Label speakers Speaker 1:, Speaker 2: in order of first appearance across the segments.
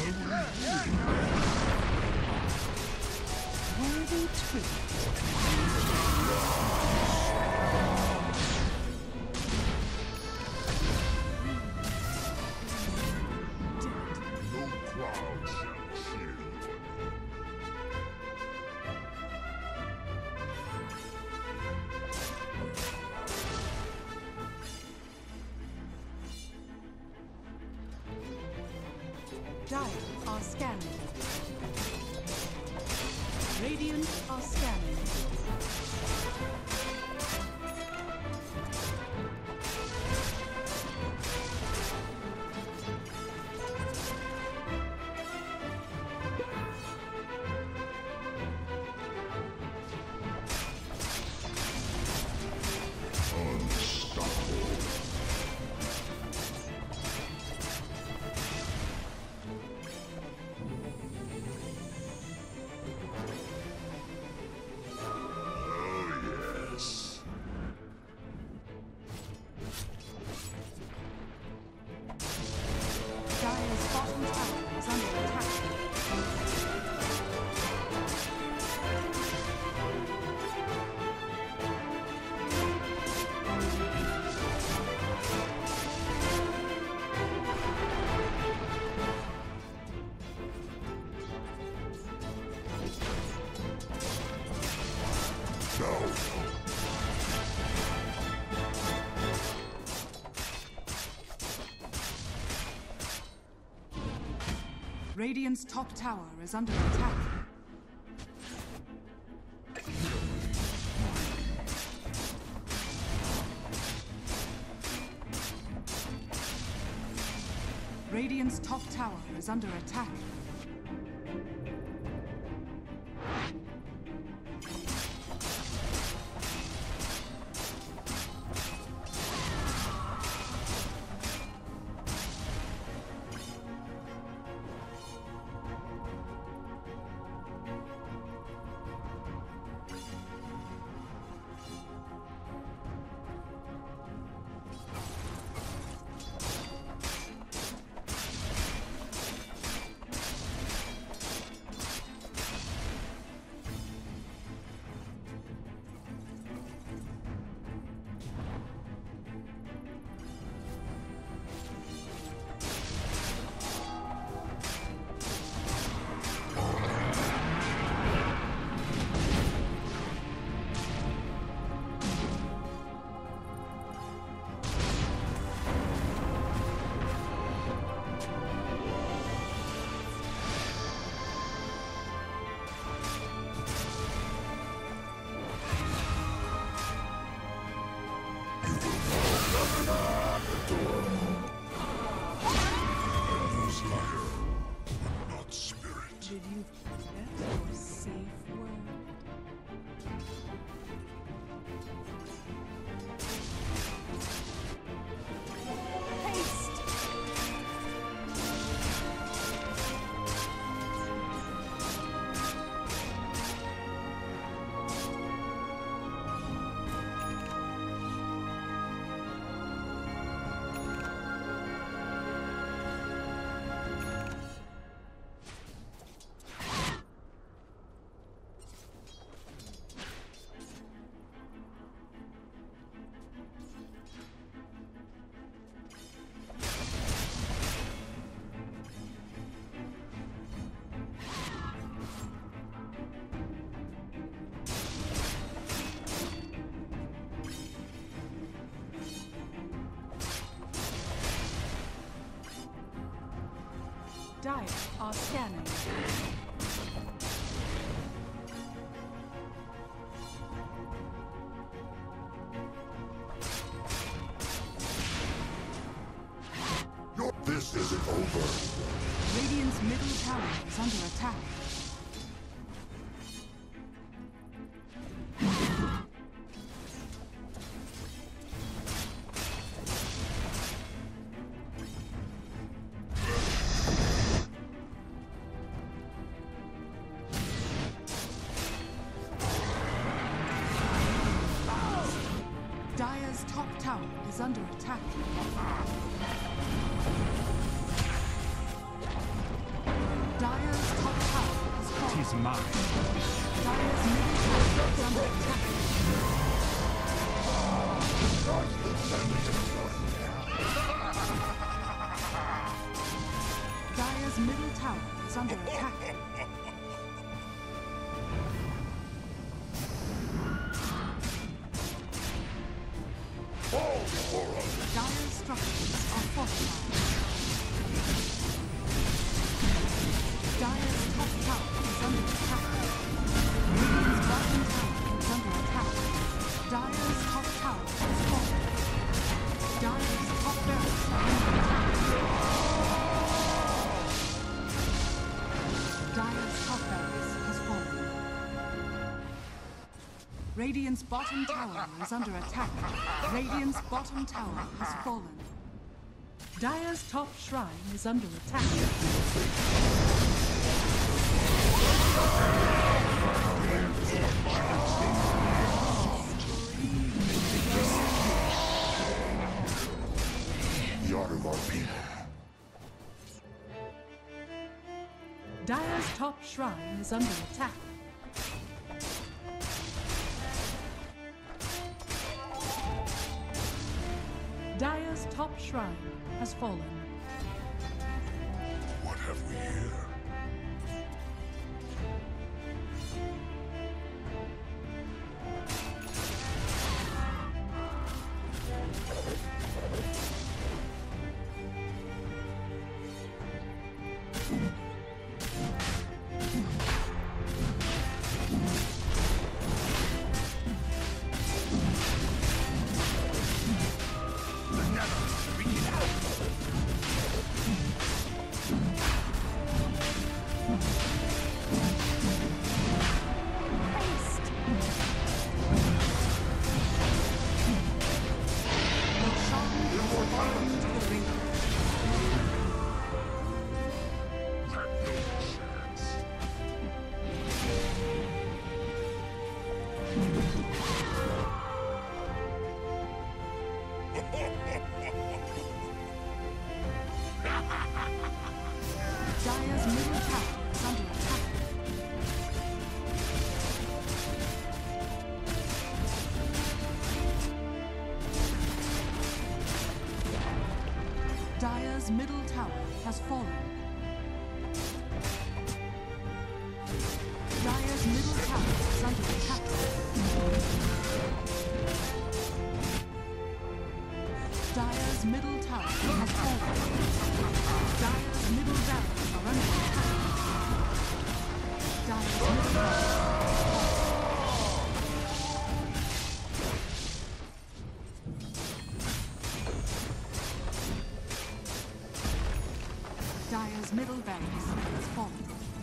Speaker 1: Worthy tribute. Dire are scanning. Radiant are scanning. Radiant's top tower is under attack. Radiant's top tower is under attack. Did you forget your safe word? Haste! Dire are scanning.
Speaker 2: This isn't over.
Speaker 1: Radiant's middle tower is under attack. Dire's top tower is under attack.
Speaker 2: is mine.
Speaker 1: Dire's middle tower is under attack. Dire's middle tower is under attack. Dire's structures are fortified. Dire's top tower is under attack. Radiant's bottom tower is under attack. Dire's top tower is fallen. Dire's top barracks are under attack. Dire's top barracks has fallen. Radiant's bottom tower is under attack. Radiant's bottom tower has fallen. Dire's top shrine is under attack. Dire's top shrine is under attack. Dire's top shrine has fallen.
Speaker 3: What have we here?
Speaker 1: Dire's middle tower is under attack. Dire's middle tower has fallen. Dire's middle tower is under attack. Dire's middle tower has fallen. Dire's middle barracks are under attack. Dire's middle barracks. Dire's middle barracks has fallen.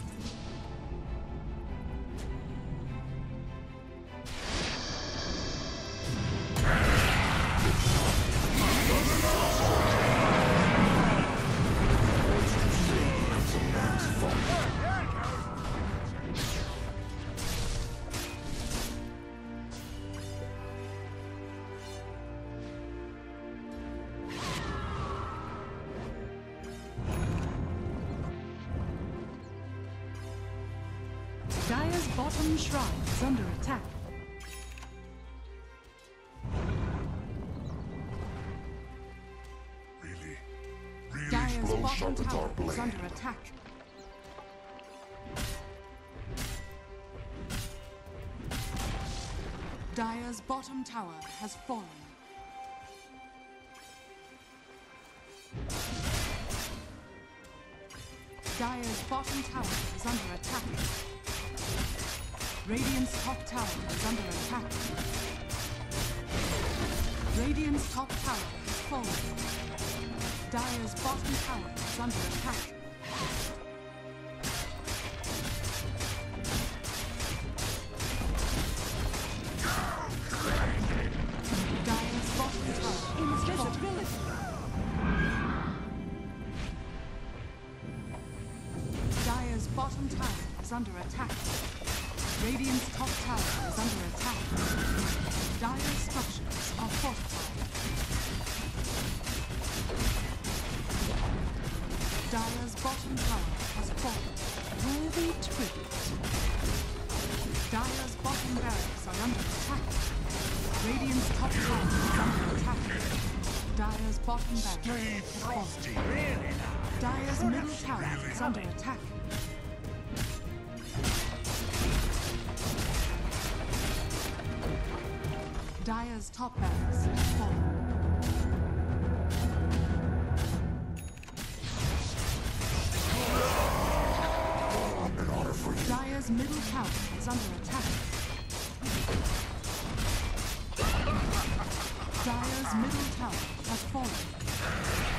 Speaker 1: Dire's bottom shrine is under attack.
Speaker 3: Really
Speaker 1: Dire's
Speaker 3: blow
Speaker 1: bottom
Speaker 3: sharpens our
Speaker 1: tower is
Speaker 3: blade.
Speaker 1: under attack. Dire's bottom tower has fallen. Dire's bottom tower is under attack. Radiant's top tower is under attack. Radiant's top tower has fallen. Dire's bottom tower is under attack. Dire's bottom tower is fallen. Dire's bottom tower is under attack. Radiant's top tower is under attack. Dire's structures are fortified. Dire's bottom tower has fallen. worthy tribute. Dire's bottom barracks are under attack. Radiant's top tower is under attack. Dire's bottom barracks is falling. Dire's middle tower is under attack. Dire's top barracks is fallen. Dire's middle tower is under attack. Dire's middle tower has fallen.